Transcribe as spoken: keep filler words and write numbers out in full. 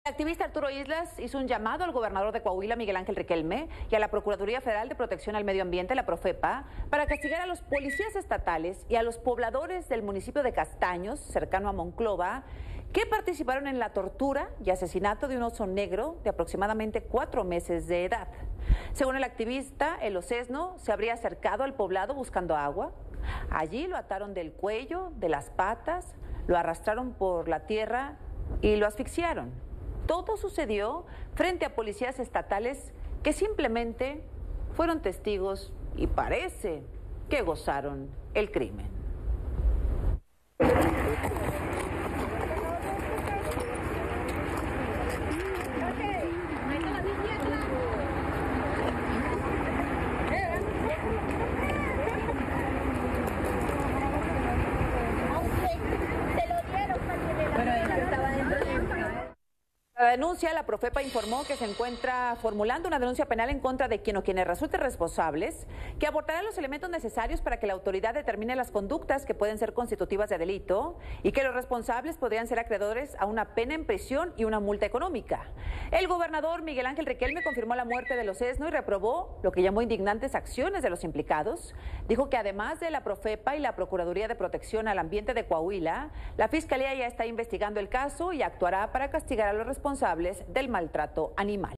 El activista Arturo Islas hizo un llamado al gobernador de Coahuila, Miguel Ángel Riquelme, y a la Procuraduría Federal de Protección al Medio Ambiente, la Profepa, para castigar a los policías estatales y a los pobladores del municipio de Castaños, cercano a Monclova, que participaron en la tortura y asesinato de un oso negro de aproximadamente cuatro meses de edad. Según el activista, el osesno se habría acercado al poblado buscando agua. Allí lo ataron del cuello, de las patas, lo arrastraron por la tierra y lo asfixiaron. Todo sucedió frente a policías estatales que simplemente fueron testigos y parece que gozaron el crimen. La denuncia, la Profepa informó que se encuentra formulando una denuncia penal en contra de quien o quienes resulten responsables, que aportará los elementos necesarios para que la autoridad determine las conductas que pueden ser constitutivas de delito y que los responsables podrían ser acreedores a una pena en prisión y una multa económica. El gobernador Miguel Ángel Riquelme confirmó la muerte del osesno y reprobó lo que llamó indignantes acciones de los implicados. Dijo que además de la Profepa y la Procuraduría de Protección al Ambiente de Coahuila, la Fiscalía ya está investigando el caso y actuará para castigar a los responsables responsables del maltrato animal.